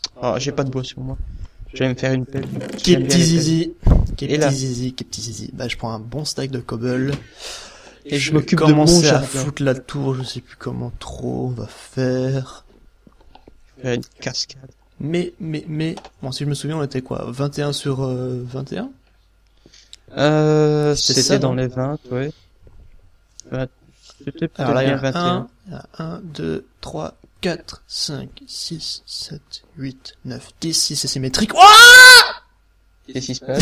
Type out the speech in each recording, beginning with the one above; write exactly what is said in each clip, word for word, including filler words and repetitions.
Oh, j'ai pas de bois sur moi. Je vais me faire une pelle. Qui J'aime bien petit les zizi. Qui Et là. petit zizi, qui petit zizi. Bah, je prends un bon stack de cobble. Et je vais m'occupe de mon commencer à jardin. foutre la tour, je sais plus comment trop on va faire. pelles. Faire une cascade. Mais, mais, mais, bon, si je me souviens, on était quoi? vingt et un sur euh, vingt et un? Euh, C'était c'était ça, dans non les vingt, ouais. vingt. C'était peut-être Alors là, il y bien en a vingt et un, un. il y en a un, deux, trois, quatre, cinq, six, sept, huit, neuf, dix, si c'est symétrique. Ouah! Qu'est-ce qui se passe?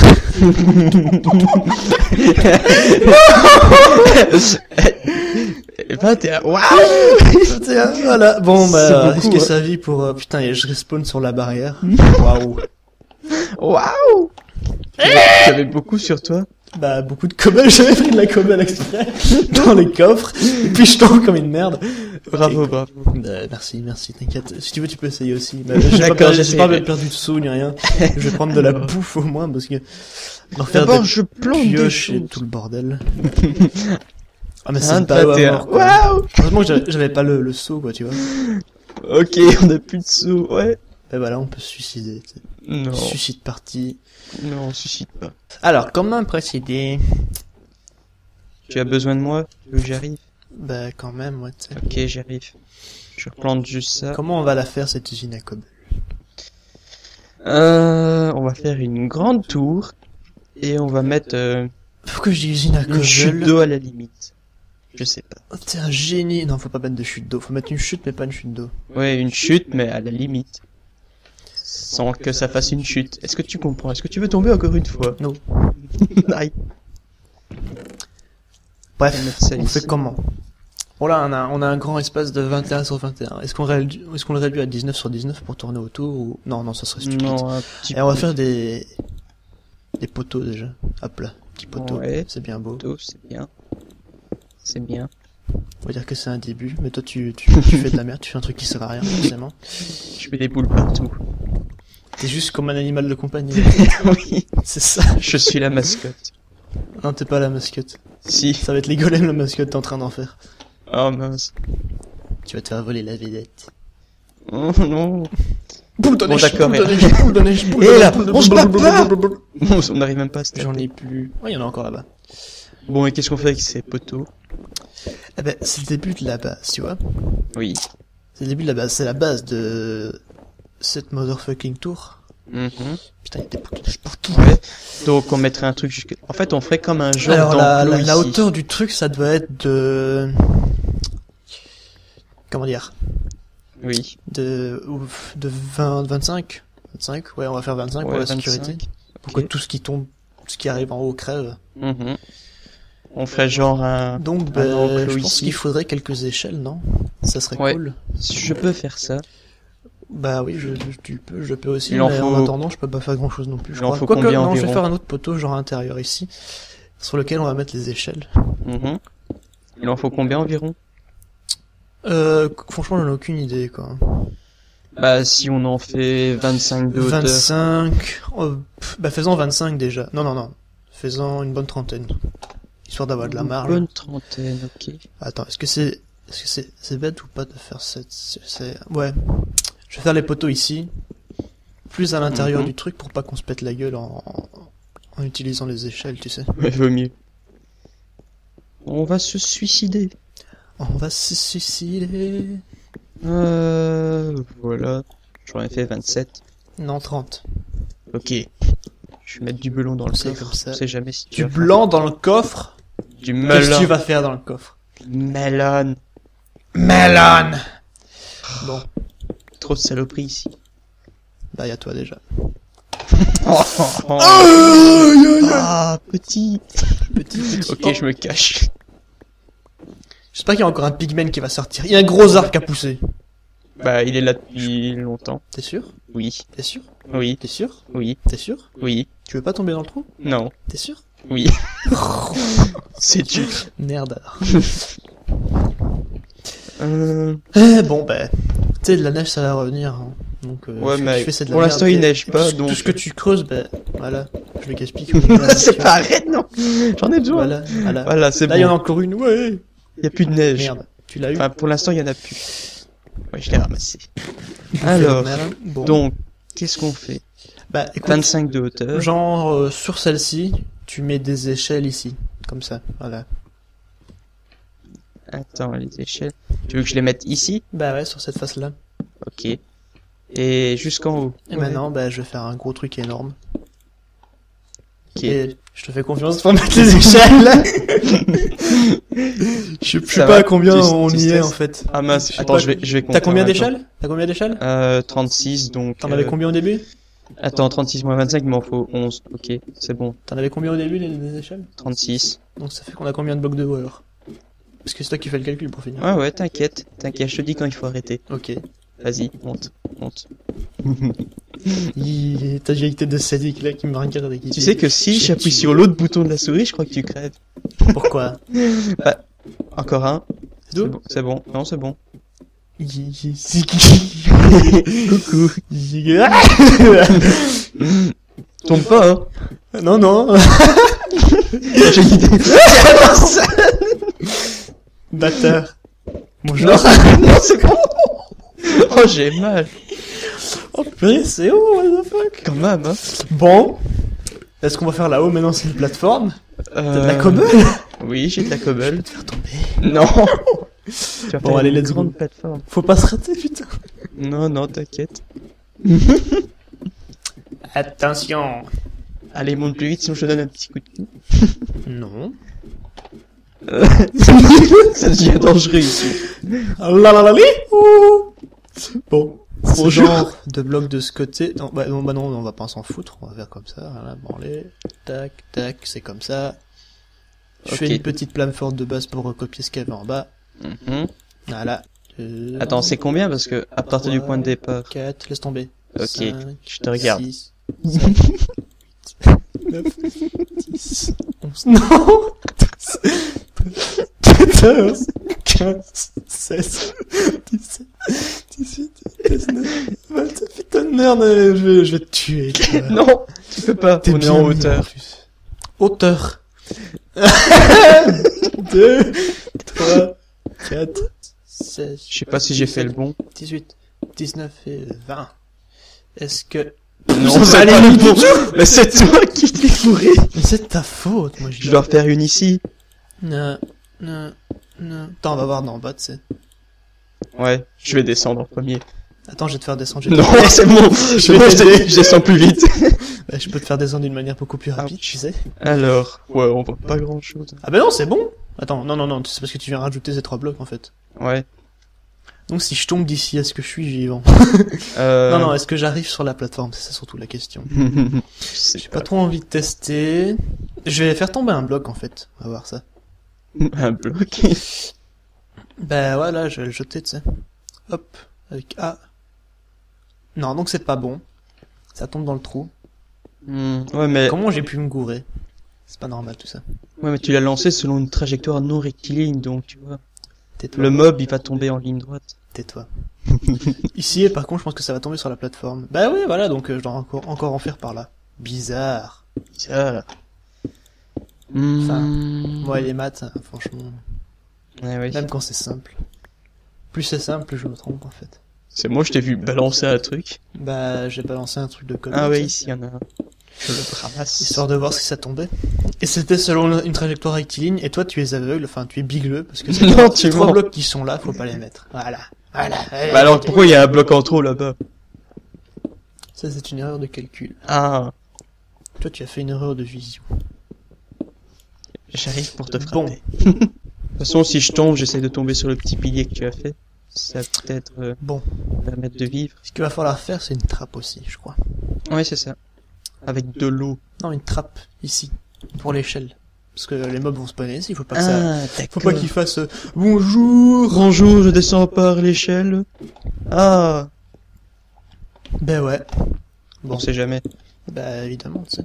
vingt et un. Waouh! vingt et un, voilà. Bon, C'est bah, beaucoup, risquer hein. sa vie pour, euh, putain, et je respawn sur la barrière. Waouh. Waouh! Tu avais beaucoup sur toi? Bah, beaucoup de cobble, j'avais pris de la cobble exprès dans les coffres, et puis je tombe comme une merde. Bravo, Ok. bravo. Bah, merci, merci, t'inquiète. Si tu veux, tu peux essayer aussi. Bah, j'ai pas, D'accord, perdu- j'ai j'essaierai. pas perdu de sous ni rien. Je vais prendre de la bouffe au moins, parce que leur faire D'abord, des je plante des pioches et choses. tout le bordel. Ah, mais Un, c'est pas vingt et un. mort, quoi. Waouh! Heureusement que j'avais- j'avais pas le, le seau, quoi, tu vois. Ok, on a plus de sous, ouais. Bah voilà, on peut se suicider. tu sais. Non, Suicide parti. non, on suscite pas. Alors, comment procéder? Tu as besoin de moi? Tu veux que j'arrive? Bah, quand même, ouais, tu sais. Ok, j'arrive. Je replante juste ça. Comment on va la faire, cette usine à cobble? Euh, on va faire une grande tour. Et on va mettre euh, Pourquoi je dis usine à une chute cobble? d'eau à la limite. Je sais pas. Oh, t'es un génie. Non, faut pas mettre de chute d'eau. Faut mettre une chute, mais pas une chute d'eau. Ouais, une chute, mais à la limite. Sans que ça fasse une chute. Est-ce que tu comprends? Est-ce que tu veux tomber encore une fois? Non. Aïe. On va Bref, mettre ça on ici. fait comment? Bon là, on a, on a un grand espace de vingt et un sur vingt et un. Est-ce qu'on réduit, est-ce qu'on le réduit à dix-neuf sur dix-neuf pour tourner autour ou... Non, non, ça serait stupide. Non, un petit Et on va peu faire des... des poteaux déjà. Hop là, petits poteaux. Ouais. C'est bien beau. d'eau, c'est bien. C'est bien. On va dire que c'est un début, mais toi tu, tu, tu fais de la merde, tu fais un truc qui sert à rien, forcément. Je mets des boules partout. T'es juste comme un animal de compagnie. Oui, C'est ça. je suis la mascotte. Non, t'es pas la mascotte. Si. Ça va être les golems la mascotte t'es en train d'en faire. Oh mince. Tu vas te faire voler la vedette. Oh non. Boule de Bon, neige, d'accord, boule de et- neige, boule de neige, boule de Et neige, là, boule de on se neige, bat boule de pas. neige, boule de neige. On n'arrive même pas à se J'en taper. ai plus. Ouais, il y en a encore là-bas. Bon, et qu'est-ce qu'on fait avec ces poteaux? Eh ben, c'est le début de la base, tu vois. Oui. C'est le début de la base, c'est la base de cette motherfucking tour. Mhm. Putain, il y a des boules de neige partout. Ouais. Donc on mettrait un truc jusque... En fait, on ferait comme un genre Alors, la, d'enclos la, la ici. hauteur du truc, ça doit être de... Comment dire? Oui. De, ouf, de vingt, vingt-cinq? vingt-cinq? Ouais, on va faire vingt-cinq pour Ouais, la sécurité. vingt-cinq. Pour Ok. que tout ce qui tombe, tout ce qui arrive en haut crève. Mhm. On ferait genre un... Donc, un ben, enclos je pense ici. qu'il faudrait quelques échelles, non? Ça serait Ouais. cool. Je peux faire ça. Bah oui, je, je- tu peux, je peux aussi, Il en mais faut- en attendant, je peux pas faire grand chose non plus, je Il en crois. faut Quoique, combien non, je vais environ faire un autre poteau, genre intérieur ici, sur lequel on va mettre les échelles. Mhm. Il en faut combien environ? Euh, franchement, j'en ai aucune idée, quoi. Bah, si on en fait vingt-cinq de hauteur. vingt-cinq, oh, pff, bah faisons vingt-cinq déjà. Non, non, non. Faisons une bonne trentaine. Histoire d'avoir de la Une marge. bonne trentaine, ok. Attends, est-ce que c'est, est-ce que c'est, c'est bête ou pas de faire cette, c'est, c'est- ouais. Je vais faire les poteaux ici. Plus à l'intérieur Mhm. du truc pour pas qu'on se pète la gueule en, en utilisant les échelles, tu sais. Ouais, vaut mieux. On va se suicider. On va se suicider. Euh... Voilà. J'en ai fait vingt-sept. Non, trente. Ok. Je vais mettre du melon dans le C'est coffre. comme ça. On sait jamais si tu Du vas faire blanc dans le coffre. du Qu'est-ce que tu melon. vas faire dans le coffre? Melon. Melon! Bon, Trop de saloperies ici. bah, y a toi déjà. Ah, petit. Petit, petit. Ok, Oh. je me cache. J'espère qu'il y a encore un pigman qui va sortir. Il y a un gros arbre qui a poussé. Bah, il est là depuis longtemps. T'es sûr? Oui. T'es sûr? Oui. T'es sûr? Oui. T'es sûr? Oui. Tu veux pas tomber dans le trou? Non. T'es sûr? Oui. C'est dur. Merde alors. Euh... Eh bon, bah, tu sais, de la neige ça va revenir. Hein. Donc, euh, Ouais, ce que mais tu fais, c'est de la pour merde. l'instant, il Et neige pas, tout ce- donc- Tout ce que tu creuses, bah, voilà, je le gaspille. comme une merde, c'est tu pas vois. arrête, non. J'en ai besoin. Voilà, voilà. Voilà, c'est Là, il y en a bon. encore une, ouais. Il y a plus de neige. Merde, tu l'as eu. Enfin, pour l'instant, il y en a plus. Ouais, je l'ai ramassé. Bouffé Alors, de merde. Bon. donc, qu'est-ce qu'on fait? Bah, écoute, vingt-cinq de hauteur. genre, euh, sur celle-ci, tu mets des échelles ici. Comme ça, voilà. Attends, les échelles. Tu veux que je les mette ici? Bah ouais, sur cette face-là. Ok. Et jusqu'en haut. Et Ouais. maintenant, bah, je vais faire un gros truc énorme. Ok. Et je te fais confiance pour mettre les échelles. Je sais je sais Ça pas va, à combien tu- on tu y est, stresses en fait. Ah mince, Je sais attends, pas. je vais, je vais compter. T'as combien en même temps. d'échelles? T'as combien d'échelles? Euh, trente-six, donc... T'en avais euh, combien au début? Attends, trente-six moins vingt-cinq, il m'en faut onze. Ok, c'est bon. T'en avais combien au début, les, les échelles? trente-six. Donc ça fait qu'on a combien de blocs de haut, alors? Parce que c'est toi qui fais le calcul pour finir. Ouais, ouais, t'inquiète. T'inquiète, je te dis quand il faut arrêter. Ok. Vas-y, monte, monte. Hi, ta vieille tête de sadique, là, qui me regarde et qui Tu dit, sais que si J'ai j'appuie tué. sur l'autre bouton de la souris, je crois que tu crèves. Pourquoi? Encore un. C'est C'est tout? bon, c'est bon. Non, c'est bon. Hi, hi, c'est qui? Coucou. Hi, Tombe pas, hein. Non, non. J'ai une idée. Bâtard. Bonjour. Non, non, c'est bon. Oh, j'ai mal. Oh, purée, c'est où, what the fuck? Quand même, hein. Bon. Est-ce qu'on va faire là-haut maintenant, c'est une plateforme? T'as de la Euh, cobble? Oui, j'ai de la Je cobble. vais te faire tomber. Non. Tu vas Bon, faire allez, une let's go. grande plateforme. Faut pas se rater, putain. Non, non, t'inquiète. Attention. Allez, monte plus vite, sinon je te donne un petit coup de cul. Non. Ça devient dangereux ici. La la la li. Ouh. Bon. Ce Bonjour. genre de bloc de ce côté. Non, bah non, bah non, on va pas s'en foutre. On va faire comme ça. Voilà, branler. Tac, tac, c'est comme ça. Je Ok. fais une petite plateforme de base pour recopier ce qu'il y avait en bas. Mhm. Voilà. Deux, Attends, c'est combien? Parce que, à partir du point de départ. quatre, laisse tomber. Ok, cinq, je te regarde. six, sept, neuf, dix, onze, non, quatorze, quinze, seize, dix-sept, dix-huit, dix-neuf, vingt, putain de merde, je vais, je vais te tuer. toi. Non, tu peux pas. T'es On est bien en mis, hauteur. plus. Hauteur. deux, trois, quatre, seize. Je sais pas si j'ai fait le bon. dix-huit, dix-neuf et vingt. Est-ce que... Non, C'est c'est pas pas les le bon. Mais c'est toi qui t'es fourré. Mais c'est de ta faute, moi je Je dois en faire une ici. Non, non, non. Attends, on va voir d'en bas, tu sais. Ouais, je vais descendre en premier. Attends, je vais te faire descendre. Je, vais Non, te- c'est bon. Je Je, vais vais t'aider. je descends plus vite. Bah, je peux te faire descendre d'une manière beaucoup plus rapide, tu sais. Alors, ouais, on voit pas grand chose. Ah bah non, c'est bon. Attends, non, non, non, c'est parce que tu viens rajouter ces trois blocs, en fait. Ouais. Donc si je tombe d'ici, est-ce que je suis vivant? Euh... Non, non, est-ce que j'arrive sur la plateforme? C'est ça surtout la question. je sais J'ai pas trop envie de tester. Je vais faire tomber un bloc, en fait. On va voir ça. Un bloc. Bah voilà, je vais le jeter, tu sais. Hop, avec A. Non, donc c'est pas bon. Ça tombe dans le trou. Hmm, ouais, mais... Comment j'ai pu me gourer? C'est pas normal tout ça. Ouais, mais tu l'as lancé selon une trajectoire non rectiligne, donc tu vois. Tais-toi. Le mob, il va tomber en ligne droite. Tais-toi. Ici, et par contre, je pense que ça va tomber sur la plateforme. Bah oui, voilà, donc euh, je dois encore, encore en faire par là. Bizarre. Ça. Hmm... Moi, les maths, hein, franchement, Ouais, oui. même quand c'est simple. Plus c'est simple, plus je me trompe en fait. C'est moi, je t'ai vu balancer un truc. Bah, j'ai balancé un truc de code. Ah tu ouais, sais, ici, il y en a un. Je le ramasse. Histoire de voir si ça tombait. Et c'était selon une trajectoire rectiligne, et toi tu es aveugle, enfin tu es bigleux, parce que c'est Non, trois, tu ces trois mens. blocs qui sont là, faut pas les mettre. Voilà. Voilà. Bah alors, pourquoi il y a un bloc en trop là-bas? Ça c'est une erreur de calcul. Ah, Toi tu as fait une erreur de vision. j'arrive pour te Bon. frapper. De toute façon, si je tombe, j'essaie de tomber sur le petit pilier que tu as fait. Ça va peut-être euh, Bon. me permettre de vivre. Ce qu'il va falloir faire, c'est une trappe aussi, je crois. Ouais, c'est ça. Avec de l'eau. Non, une trappe, ici. Pour l'échelle. Parce que les mobs vont spawner ici, il faut pas que ça... Ah, Faut d'accord. pas qu'ils fassent euh, bonjour. Bonjour, je descends par l'échelle. Ah, Ben ouais. on Bon, sait jamais. bah évidemment, tu sais.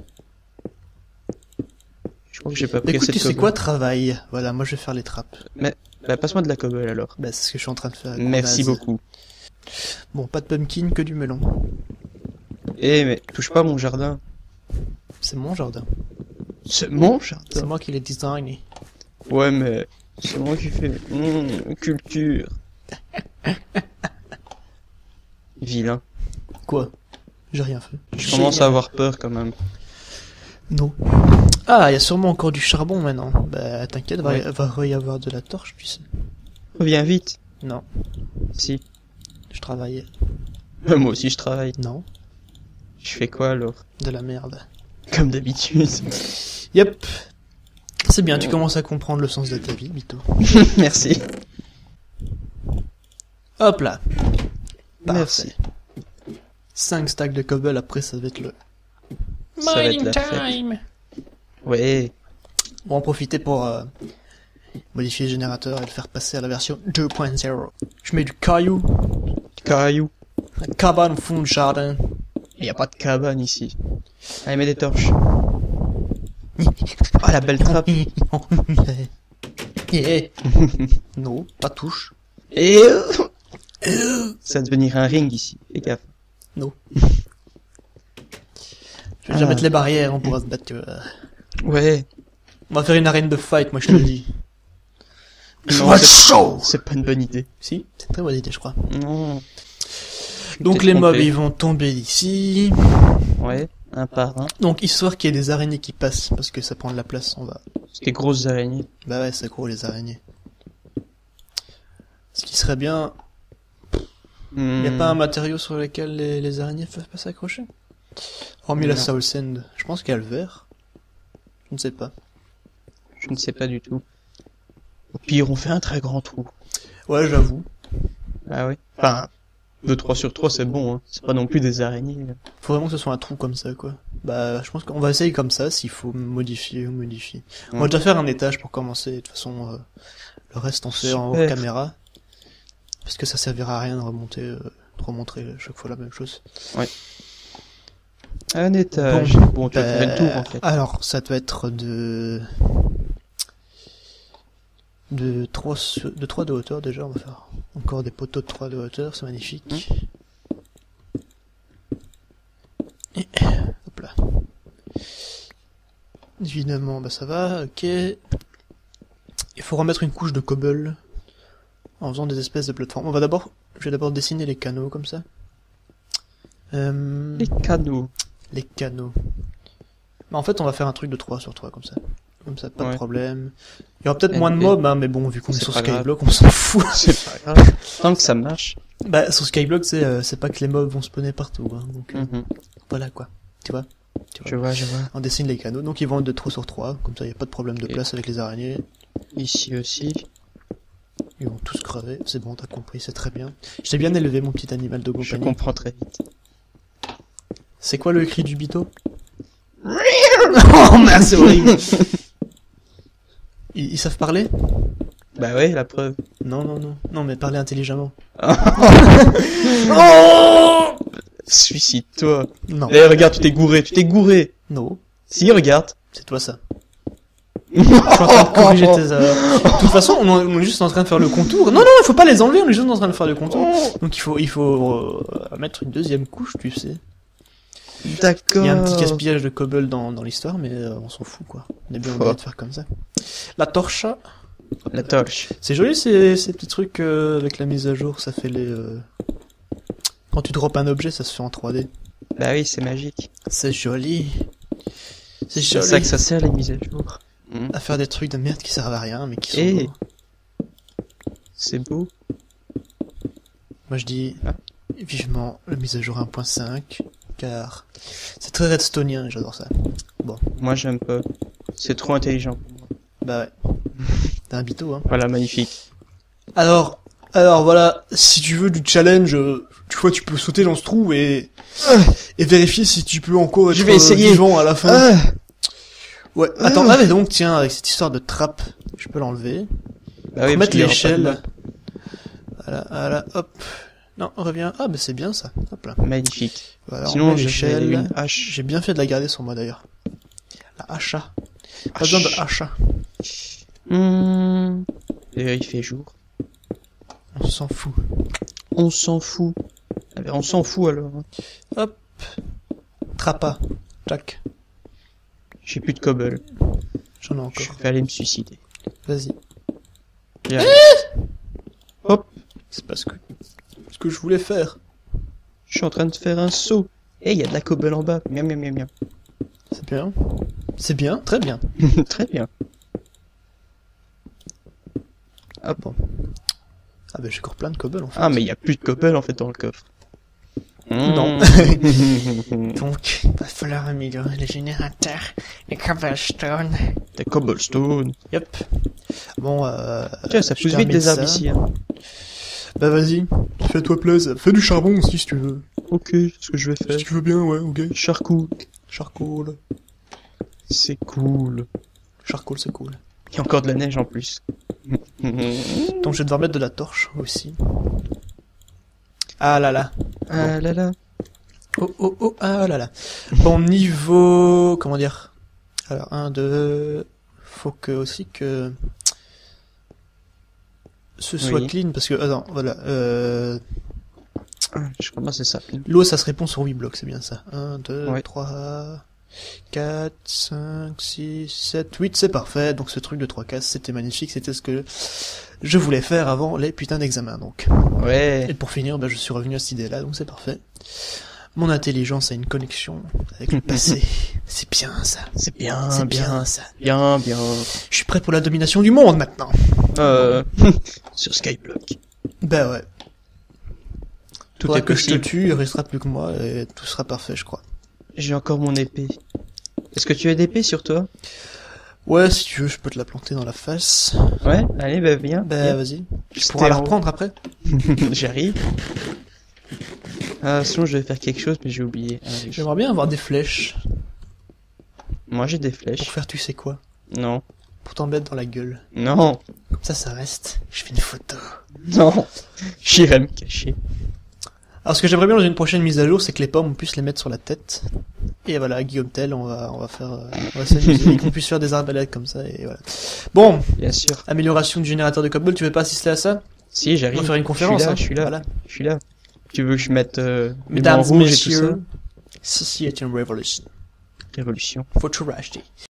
Je crois que j'ai pas Bah, pris écoute, assez tu de sais cobble. quoi, travail. Voilà, moi je vais faire les trappes. Bah, passe-moi de la cobble alors. Bah c'est ce que je suis en train de faire. avec Merci mon naze. beaucoup. Bon, pas de pumpkin, que du melon. Eh, mais touche pas à mon jardin. C'est mon jardin. C'est mon C'est jardin. moi qui l'ai designé. Ouais, mais c'est moi qui fais mmh, culture. Vilain. Quoi? J'ai rien fait. Je commence à avoir peur quand même. Non. Ah, il y a sûrement encore du charbon maintenant. Bah, t'inquiète, va, Ouais. va y avoir de la torche, tu sais. Reviens vite. Non, Si. je travaillais. Euh, Moi aussi je travaille. Non, Je fais quoi alors? de la merde. Comme d'habitude. Yep. C'est bien, tu commences à comprendre le sens de ta vie, Bito. Merci. Hop là. Merci. cinq stacks de cobble, après ça va être le... Ça va être la fête. Ouais. On va en profiter pour euh, modifier le générateur et le faire passer à la version deux point zéro. Je mets du caillou, Caillou. un cabane au fond du jardin. Il y a pas de cabane ici. Allez, mets des torches. Ah, la belle trappe. Yeah. Non, pas touche. Et euh, ça va devenir un ring ici. Fais gaffe. Non. Je vais déjà Ah. mettre les barrières, on pourra se battre. euh. Ouais. On va faire une arène de fight, moi je te le dis. Non, What c'est- show. C'est pas une bonne idée. Si, c'est une très bonne idée, je crois. Non. Donc T'es les mobs, trompé. ils vont tomber ici. Ouais. Un par un. Donc histoire qu'il y ait des araignées qui passent, parce que ça prend de la place, on va... C'est des grosses araignées. Bah ouais, c'est gros les araignées. Ce qui serait bien... Hmm. Y a pas un matériau sur lequel les, les araignées peuvent pas s'accrocher? Hormis la Non. Soul Sand. Je pense qu'il y a le verre. Je ne sais pas. Je ne sais pas du tout. Au pire, on fait un très grand trou. Ouais, j'avoue. Ah ouais. Enfin, deux trois sur trois, c'est bon, hein. C'est pas non plus des araignées. là. Faut vraiment que ce soit un trou comme ça, quoi. Bah, je pense qu'on va essayer comme ça, s'il faut modifier ou modifier. On va Ouais. déjà faire un étage pour commencer, de toute façon, euh, le reste on fait en Super. caméra. Parce que ça servira à rien de remonter, euh, de remontrer chaque fois la même chose. Un étage. Bon, tu vas Bah, faire le tour, en fait. Alors, ça doit être de... De trois, sur- de trois de hauteur déjà, on va faire encore des poteaux de trois de hauteur, c'est magnifique. Et, hop là. Évidemment, bah ça va, ok. Il faut remettre une couche de cobble en faisant des espèces de plateformes. On va d'abord, je vais d'abord dessiner les canaux comme ça. Euh, Les canaux. les canaux. Bah, en fait, on va faire un truc de trois sur trois comme ça. Comme ça, pas de Ouais. problème. Il y aura peut-être Et- moins de et- mobs, hein, mais bon, vu qu'on est C'est sur pas grave. Skyblock, on s'en fout. C'est pas grave. Tant que ça marche. Bah, sur Skyblock, c'est euh, c'est pas que les mobs vont spawner partout, hein, donc euh, Mhm. voilà quoi. Tu vois, tu vois. Je vois, je vois. On dessine les canaux, donc ils vont être de trois sur trois, comme ça, il y a pas de problème de Et- place avec les araignées. Ici aussi. Ils vont tous crever, c'est bon, t'as compris, c'est très bien. Je t'ai bien élevé, mon petit animal de Je compagnie. comprends très vite. C'est quoi le cri du bito? Oh merde, c'est horrible. Ils, ils savent parler? Bah ouais, la preuve. Non, non, non. Non, mais parler intelligemment. Suicide-toi. Non. Eh, regarde, tu t'es gouré, tu t'es gouré. Non. Si, regarde. C'est toi ça. Je suis en train de corriger tes erreurs. De toute façon, on est on est juste en train de faire le contour. Non, non, il faut pas les enlever, on est juste en train de faire le contour. Donc il faut, il faut euh, mettre une deuxième couche, tu sais. D'accord. Il y a un petit gaspillage de cobble dans, dans l'histoire, mais euh, on s'en fout quoi. On est bien obligé de faire comme ça. La torche, La torche. c'est joli ces, ces petits trucs euh, avec la mise à jour, ça fait les... euh, Quand tu drops un objet, ça se fait en trois D. Bah oui, c'est magique. C'est joli. C'est C'est joli. ça que ça sert, les mises à jour. Mhm. À faire des trucs de merde qui servent à rien, mais qui sont Eh. beaux. C'est beau. Moi je dis Ah. vivement la mise à jour un point cinq, car c'est très redstonien, j'adore ça. Moi, j'aime pas. C'est trop intelligent pour moi. Bah ouais. T'es un bito, hein. Voilà, magnifique. Alors, alors voilà, si tu veux du challenge, euh, tu vois, tu peux sauter dans ce trou et et vérifier si tu peux encore être Je vais euh, essayer. vivant à la fin. Ah, Ouais. Attends, ah mais donc tiens, avec cette histoire de trappe, je peux l'enlever. bah oui, Remettre parce qu'il y aura pas de l'échelle. map. Voilà, voilà, hop. Non, reviens. Ah bah c'est bien ça. Hop là. Magnifique. Voilà, on Sinon, met j'ai l'échelle. une hache. J'ai bien fait de la garder sur moi d'ailleurs. La hacha. Pas besoin de hacha. Hmm. D'ailleurs, il fait jour. On s'en fout. On s'en fout. Ah ben, on s'en fout alors. hein. Trappa. Jack. J'ai plus de cobble. J'en ai Je encore. vais aller me suicider. Vas-y. J'y arrive. C'est pas ce que, ce que je voulais faire. Je suis en train de faire un saut. Et il y a de la cobble en bas. Miam, miam, miam, miam. C'est bien. C'est bien, très bien. Très bien. Ah bon. Ah bah j'ai encore plein de cobble en fait. Ah, mais il y a plus de cobble en fait dans le coffre. Non. Mmh. Donc, il va falloir améliorer les générateurs, les cobblestone. Des cobblestone. Yep. Bon, euh... Tiens, ça je pousse vite termine des ça. arbres ici. Hein. Bah vas-y, fais-toi plaisir. Fais du charbon aussi si tu veux. Ok, c'est ce que je vais faire. Si tu veux bien, ouais, ok. Charcoal. Charcoal. C'est cool. Charcoal, c'est cool. Il y a encore de la neige en plus. Donc je vais devoir mettre de la torche aussi. Ah là là. Ah là là. Oh oh oh, ah là là. Bon, niveau... Comment dire? Alors, un, deux... Faut que aussi que... Ce soit Oui. clean, parce que... Attends, voilà. Euh... Ah, je crois que c'est ça. L'eau, ça se répond sur huit blocs, c'est bien ça. un, deux, Ouais. trois... quatre, cinq, six, sept, huit, c'est parfait. Donc ce truc de trois cases, c'était magnifique, c'était ce que je voulais faire avant les putains d'examens, donc. Et Ouais. pour finir, bah, je suis revenu à cette idée-là, donc c'est parfait. Mon intelligence a une connexion avec le passé. C'est bien ça. C'est bien, C'est bien, bien ça. bien, bien. Je suis prêt pour la domination du monde maintenant. Euh, sur Skyblock. Bah ouais. Tout Faudra est que je te possible. tue, il restera plus que moi et tout sera parfait, je crois. J'ai encore mon épée. Est-ce que tu as d'épée sur toi? Ouais, si tu veux, je peux te la planter dans la face. Ouais, allez, bah viens. Bah viens. vas-y. Tu C'était pourras la en- reprendre après. J'arrive. Ah, sinon je vais faire quelque chose, mais j'ai oublié. Ah, oui. J'aimerais bien avoir des flèches Moi j'ai des pour flèches. faire tu sais quoi. Non. Pour t'en mettre dans la gueule. Non. Comme ça, ça reste. Je fais une photo. Non. J'irai me cacher. Alors, ce que j'aimerais bien dans une prochaine mise à jour, c'est que les pommes, on puisse les mettre sur la tête. Et voilà, Guillaume Tell, on va, on va faire, euh, on va s'amuser, et qu'on puisse faire des arbalètes comme ça, et voilà. Bon, Bien sûr. amélioration du générateur de cobble, tu veux pas assister à ça? Si, On j'arrive. va faire une conférence, Je suis là, hein. je suis là. Voilà. Je suis là. Tu veux que je mette euh, les Mesdames bancs et rouges et tout ça? messieurs, ceci est une révolution. Révolution. Faut tout racheter.